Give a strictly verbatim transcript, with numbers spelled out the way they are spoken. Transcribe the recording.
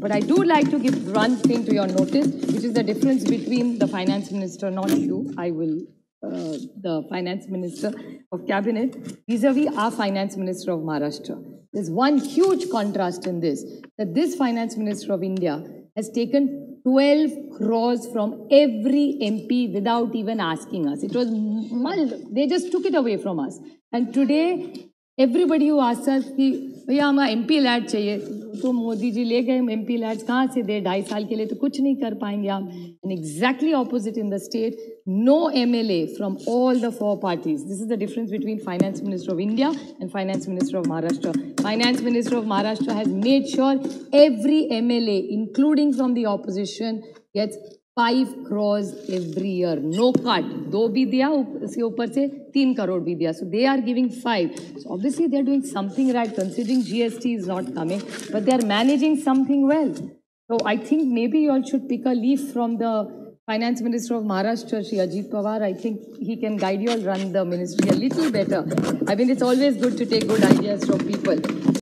But I do like to give one thing to your notice, which is the difference between the finance minister, not you, I will, uh, the finance minister of cabinet, vis-a-vis our finance minister of Maharashtra. There's one huge contrast in this, that this finance minister of India has taken twelve crores from every M P without even asking us. It was mulled. They just took it away from us. And today, everybody who asks us कि भैया हमें M P lead चाहिए, तो मोदी जी ले गए M P lads कहाँ से दे, ढाई साल के लिए तो कुछ नहीं कर पाएंगे हम. And exactly opposite in the state, no M L A from all the four parties. This is the difference between finance minister of India and finance minister of Maharashtra. Finance minister of Maharashtra has made sure every M L A, including from the opposition, gets five crores every year. No cut. दो भी दिया, उसके ऊपर से तीन करोड़ भी दिया. So they are giving five. So obviously they are doing something right, considering G S T is not coming, but they are managing something well. So I think maybe you all should pick a leaf from the Finance Minister of Maharashtra, Shri Ajit Pawar. I think he can guide you all run the ministry a little better. I mean, it's always good to take good ideas from people.